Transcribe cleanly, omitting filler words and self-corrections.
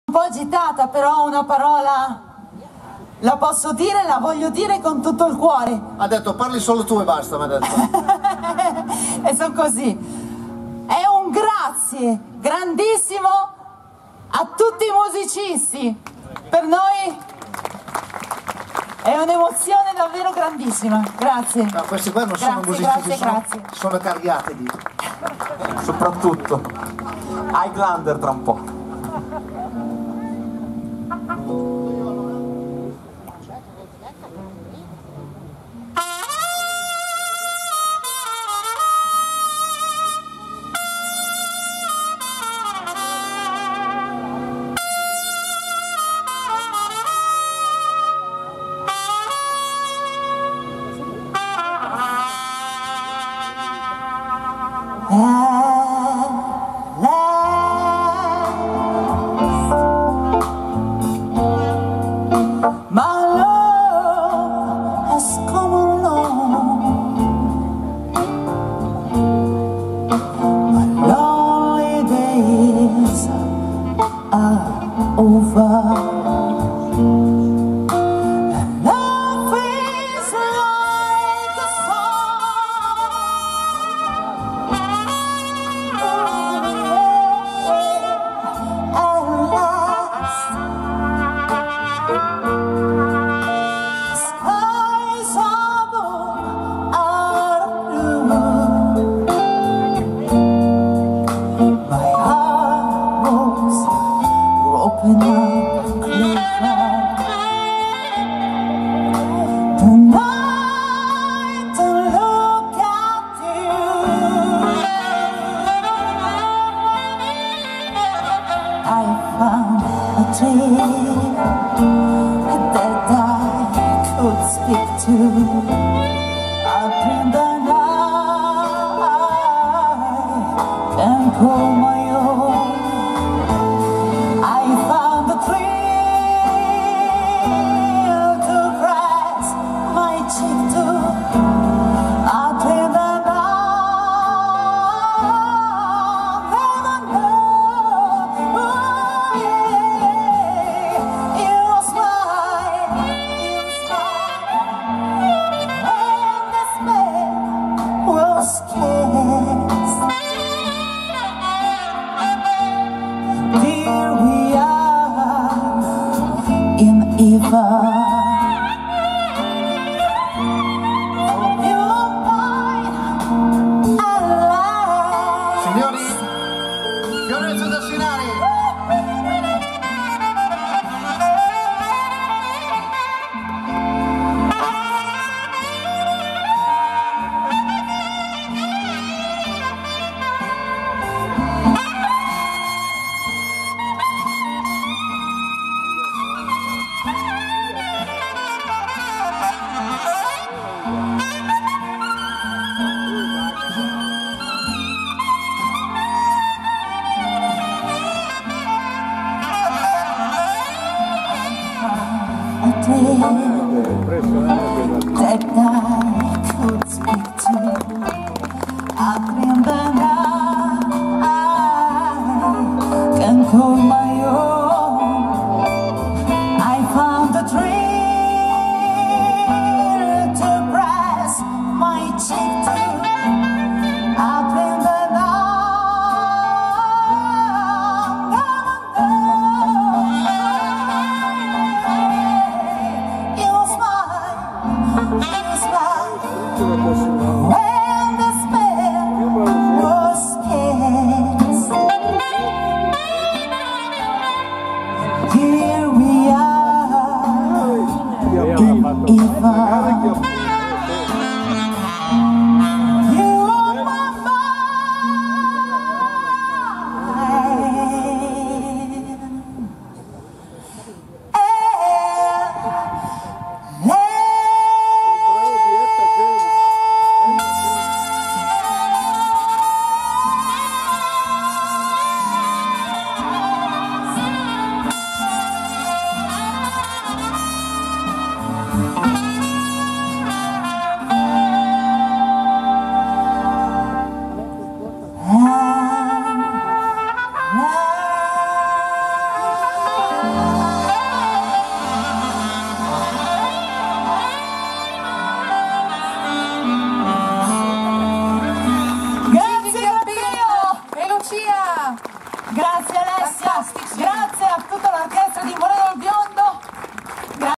Un po' agitata, però una parola la posso dire, la voglio dire con tutto il cuore. Ha detto parli solo tu e basta, mi ha detto. E sono così. È un grazie grandissimo a tutti i musicisti. Per noi è un'emozione davvero grandissima. Grazie. No, questi qua non sono musicisti, sono cariatidi. Soprattutto Highlander tra un po'. Grazie a tutta l'orchestra di Moreno il Biondo.